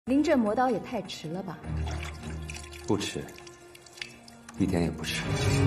临阵磨刀也太迟了吧？ 不迟，一点也不迟。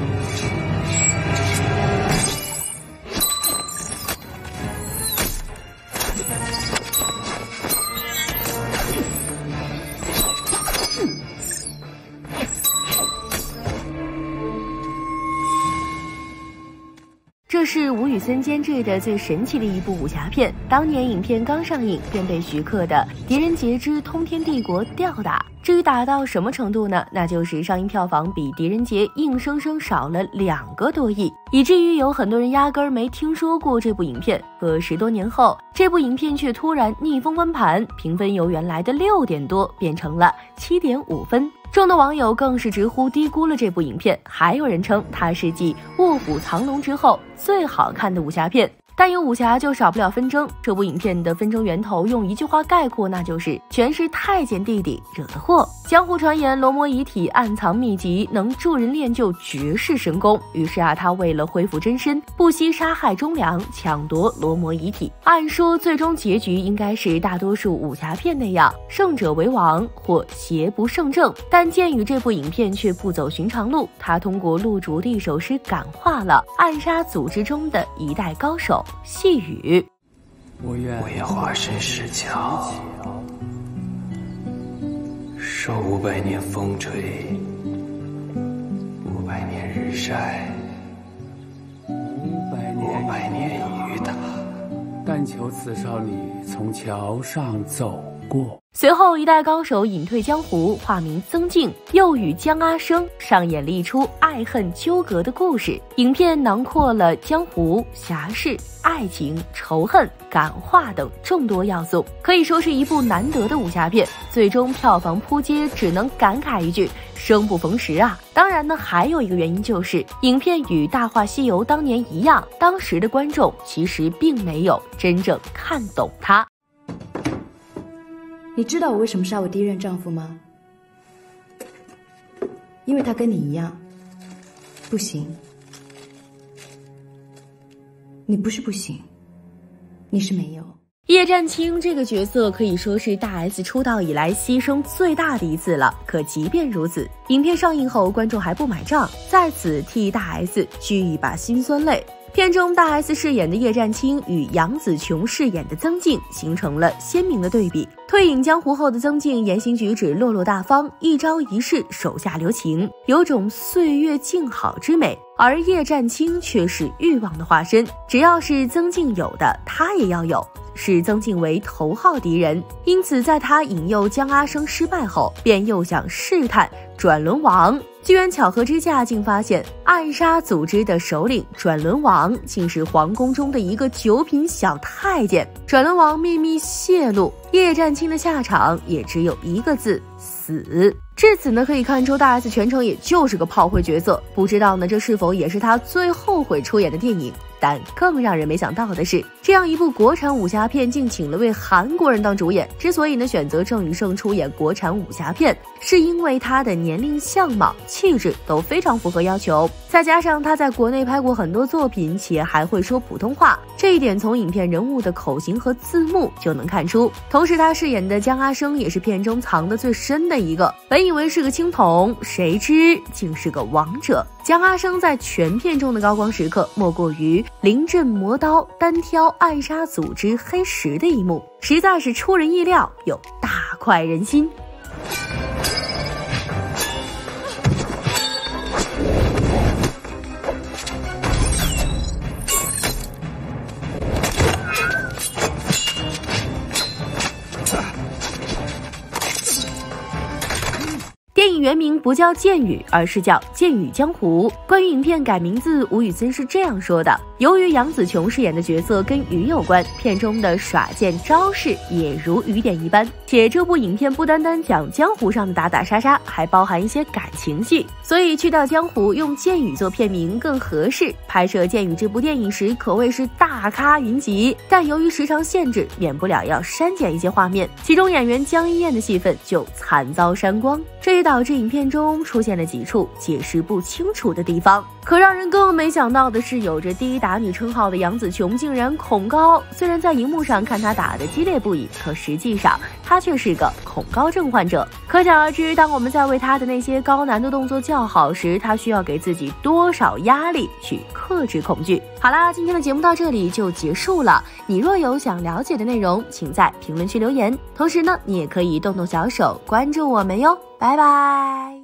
这是吴宇森监制的最神奇的一部武侠片，当年影片刚上映便被徐克的《狄仁杰之通天帝国》吊打。至于打到什么程度呢？那就是上映票房比《狄仁杰》硬生生少了2个多亿，以至于有很多人压根儿没听说过这部影片。可10多年后，这部影片却突然逆风翻盘，评分由原来的6点多变成了7.5分。众多网友更是直呼低估了这部影片，还有人称它是继《卧虎藏龙》之后最好看的武侠片。但有武侠就少不了纷争，这部影片的纷争源头用一句话概括，那就是全是太监弟弟惹的祸。江湖传言罗摩遗体暗藏秘籍，能助人练就绝世神功，于是他为了恢复真身，不惜杀害忠良，抢夺罗摩遗体。按说最终结局应该是大多数武侠片那样，胜者为王或邪不胜正，但剑雨这部影片却不走寻常路，他通过陆主的一首诗感化了暗杀组织中的一代高手细雨。 我愿化身石桥，受500年风吹，500年日晒，500年雨打，但求此少女从桥上走过。 随后一代高手隐退江湖，化名曾静，又与江阿生上演了一出爱恨纠葛的故事。影片囊括了江湖、侠士、爱情、仇恨、感化等众多要素，可以说是一部难得的武侠片。最终票房扑街，只能感慨一句生不逢时啊。当然呢，还有一个原因就是影片与《大话西游》当年一样，当时的观众其实并没有真正看懂它。 你知道我为什么杀我第一任丈夫吗？因为他跟你一样，不行。你不是不行，你是没有。 叶战清这个角色可以说是大 S 出道以来牺牲最大的一次了，可即便如此，影片上映后观众还不买账，在此替大 S 掬一把辛酸泪。片中大 S 饰演的叶战清与杨紫琼饰演的曾静形成了鲜明的对比。退隐江湖后的曾静言行举止落落大方，一招一式手下留情，有种岁月静好之美，而叶战清却是欲望的化身，只要是曾静有的他也要有，视曾静为头号敌人。因此在他引诱江阿生失败后，便又想试探转轮王。机缘巧合之下，竟发现暗杀组织的首领转轮王竟是皇宫中的一个9品小太监。转轮王秘密泄露，叶战清的下场也只有一个字：死。至此呢，可以看出大 S 全程也就是个炮灰角色，不知道呢这是否也是他最后悔出演的电影。但更让人没想到的是，这样一部国产武侠片竟请了位韩国人当主演。之所以呢选择郑宇盛出演国产武侠片，是因为他的年龄、相貌、气质都非常符合要求，再加上他在国内拍过很多作品，且还会说普通话，这一点从影片人物的口型和字幕就能看出。同时他饰演的江阿生也是片中藏得最深的一个，本以为是个青铜，谁知竟是个王者。江阿生在全片中的高光时刻，莫过于临阵磨刀单挑暗杀组织黑石的一幕，实在是出人意料又大快人心。电影原名不叫剑雨，而是叫剑雨江湖。关于影片改名字，吴宇森是这样说的：由于杨紫琼饰演的角色跟鱼有关，片中的耍剑招式也如雨点一般，且这部影片不单单讲江湖上的打打杀杀，还包含一些感情戏，所以去掉江湖用剑雨做片名更合适。拍摄剑雨这部电影时可谓是大咖云集，但由于时长限制，免不了要删减一些画面，其中演员江一燕的戏份就惨遭删光。 这也导致影片中出现了几处解释不清楚的地方。可让人更没想到的是，有着第一打女称号的杨紫琼竟然恐高。虽然在荧幕上看她打得激烈不已，可实际上她却是个恐高症患者。可想而知，当我们在为她的那些高难度动作叫好时，她需要给自己多少压力去克制恐惧。好啦，今天的节目到这里就结束了。你若有想了解的内容，请在评论区留言。同时呢，你也可以动动小手关注我们哟。拜拜。